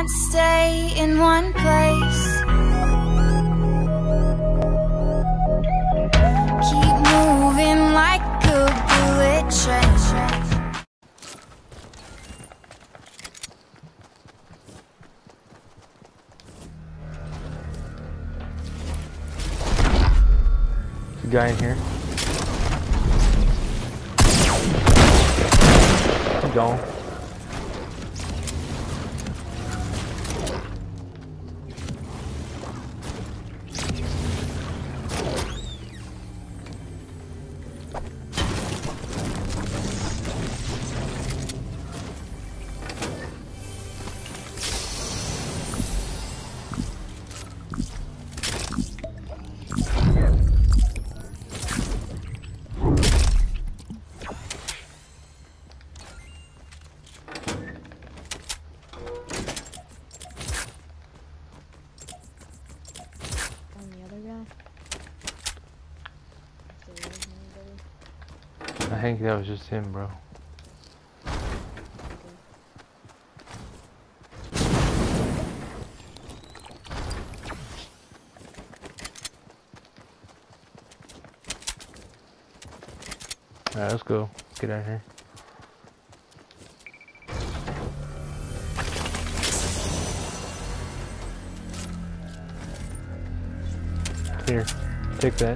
can't stay in one place. Keep moving like a bullet train. Guy in here. Keep going. I think that was just him, bro. Alright, let's go. Get out of here. Here, take that.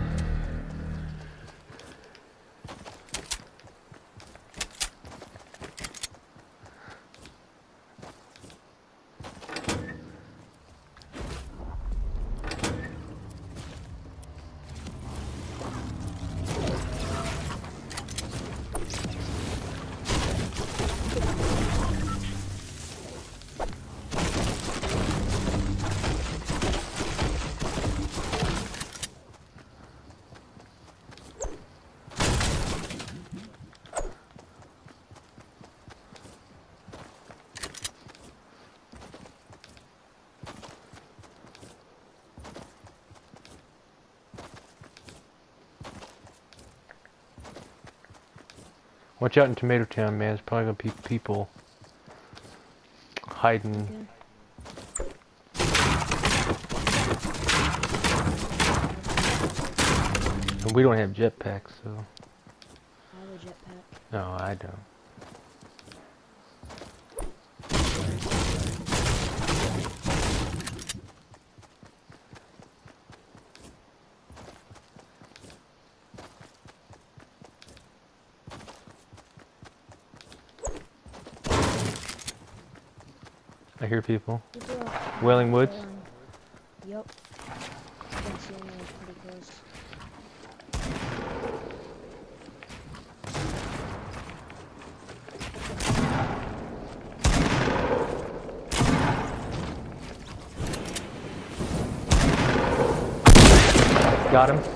Watch out in Tomato Town, man. There's probably gonna be people hiding. And we don't have jetpacks, so. I have a jetpack. No, I don't. I hear people. Wailing Woods? Yup. I can see them pretty close. Got him.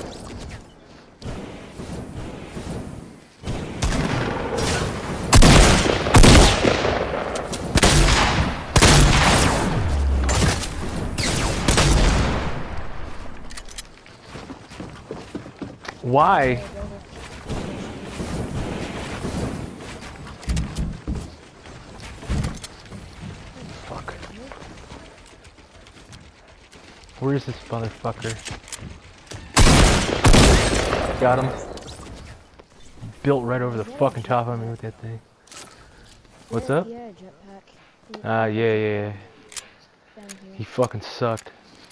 Why? Fuck. Where is this motherfucker? Got him. Built right over the fucking top of me with that thing. What's up? Yeah, jetpack. Yeah. He fucking sucked.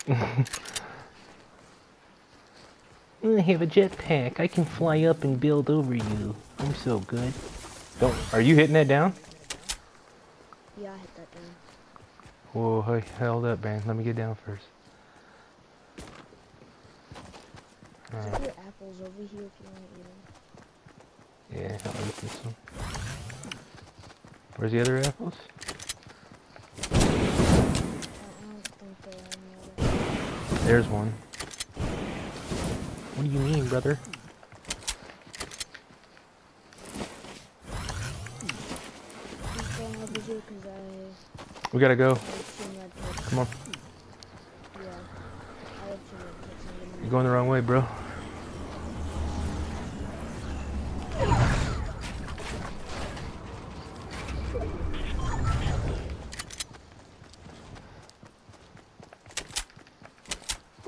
I have a jetpack. I can fly up and build over you. I'm so good. Don't. Are you hitting that down? Yeah, I hit that down. Whoa, hey, hold up, man. Let me get down first. There's a few apples over here if you want to eat them. Yeah, I'll eat this one. Where's the other apples? I don't think there are any other. There's one. What do you mean, brother? We gotta go. Come on. You're going the wrong way, bro.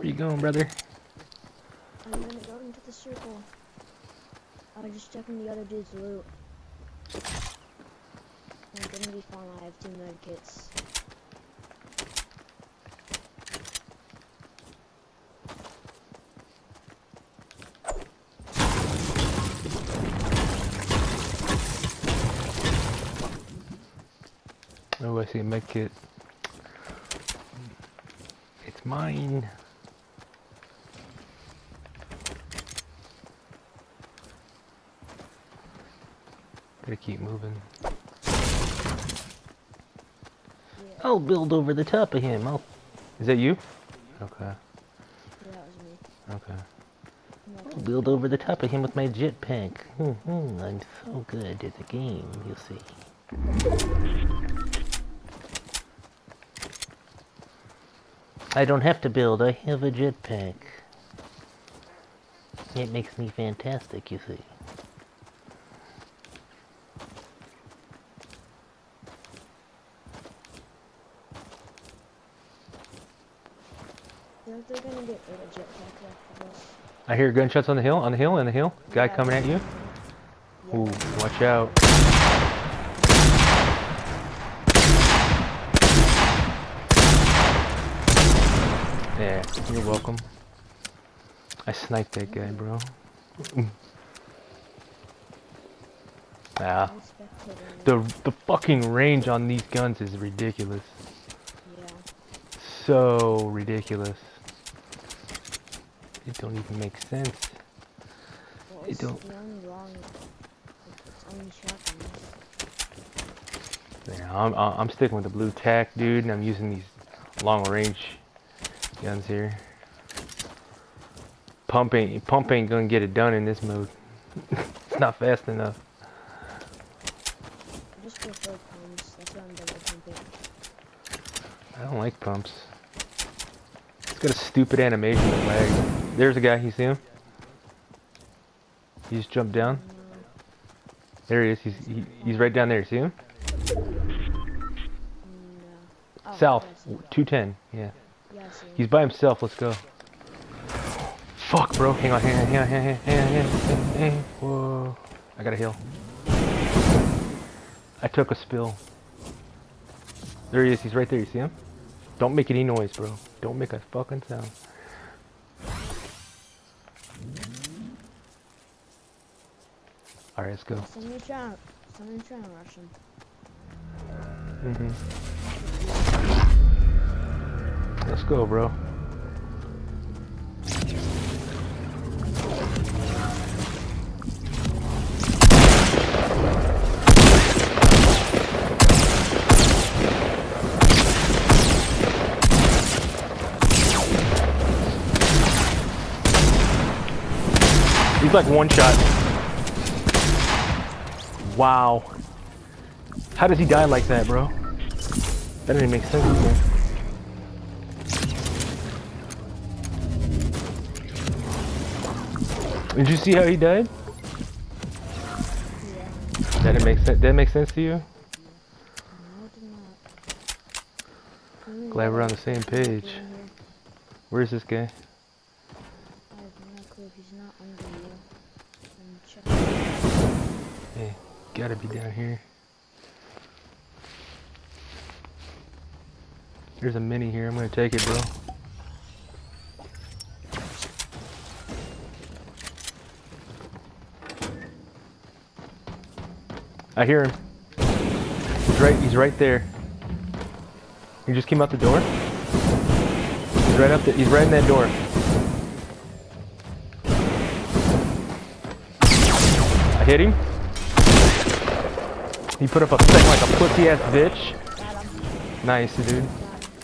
Where you going, brother? I'm gonna go into the circle. I was just checking the other dude's loot. I'm gonna be fine. I have 2 med kits. Oh, I see a med kit. It's mine. Gotta keep moving. Yeah, I'll build over the top of him. Is that you? Okay. that was me. Okay. I'm I'll build over the top of him with my jetpack. I'm so good at the game, you'll see. I don't have to build, I have a jetpack. It makes me fantastic, you see. You think they're gonna get rid of jetpack after this? I hear gunshots on the hill, on the hill. Guy Yeah. coming at you. Yeah. Ooh, watch out. Yeah, you're welcome. I sniped that guy, bro. Ah, I'm spectating. the fucking range on these guns is ridiculous. Yeah. So ridiculous. It don't even make sense. Well, It it's don't. the only long, it's only shotgun. Yeah, I'm sticking with the blue tack, dude, and I'm using these long range guns here. Pump ain't gonna get it done in this mode. It's not fast enough. I just prefer pumps. That's why I'm double pumping. I don't like pumps. It's got a stupid animation that lag. There's a guy, you see him? He just jumped down. There he is, he's right down there, see him? No. Oh, South, yes. 210, yeah. Yeah, I see him. He's by himself, let's go. Fuck, bro, hang on. Whoa. I gotta heal. I took a spill. There he is, he's right there, you see him? Don't make any noise, bro. Don't make a fucking sound. Alright, let's go. Somebody trying to rush him. Let's go, bro. He's like one shot. Wow. How does he die like that, bro? That didn't make sense to me. Did you see how he died? Yeah. That didn't make sense. That make sense to you? No, it did not. Glad we're on the same page. Where's this guy? I have no clue. He's not under you. I'm checking. Hey, gotta be down here. There's a mini here. I'm gonna take it, bro. I hear him. He's right there. He just came out the door. He's right up there. He's right in that door. I hit him. He put up a second like a pussy ass bitch. Got him. Nice, dude. Got him.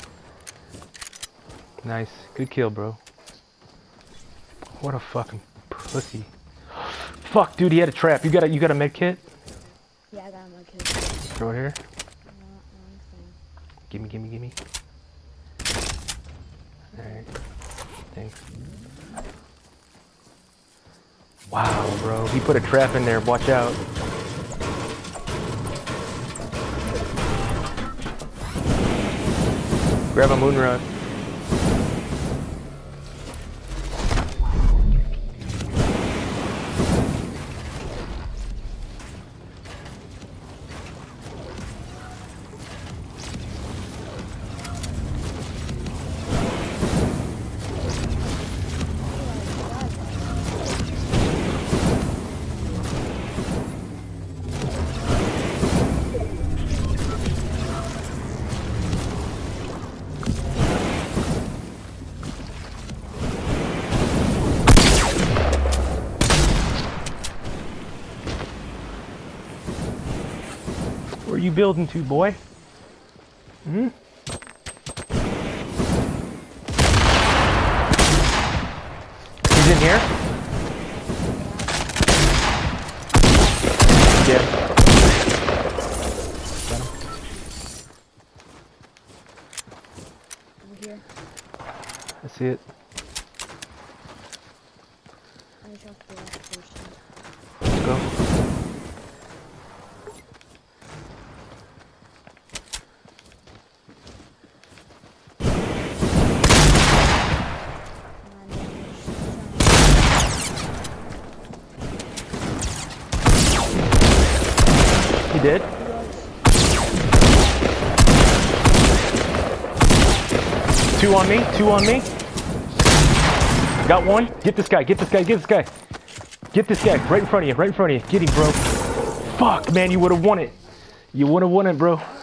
Nice. Good kill, bro. What a fucking pussy. Fuck, dude, he had a trap. You got a med kit? Yeah, I got him. Okay. Throw it here. Wrong thing. Gimme. Alright. Thanks. Wow, bro. He put a trap in there. Watch out. Grab a moon rock. you building to, boy? Hmm? He's in here? Yeah. Got him. Over here. I see it. I just have to last person. Let's go. He did? Two on me, two on me. Got one. Get this guy, get this guy, get this guy. Get this guy, right in front of you, right in front of you. Get him, bro. Fuck, man, you would have won it. You would have won it, bro.